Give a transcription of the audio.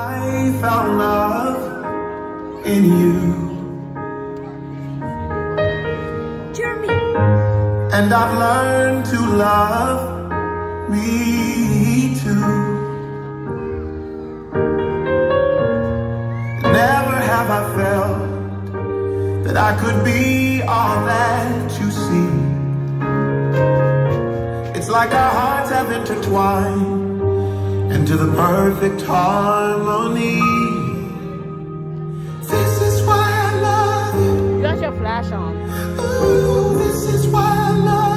I found love in you, Jeremy. and I've learned to love me too. Never have I felt that I could be all that you see. It's like our hearts have intertwined into the perfect harmony. This is why I love you. You got your flash on. Ooh, this is why I love you.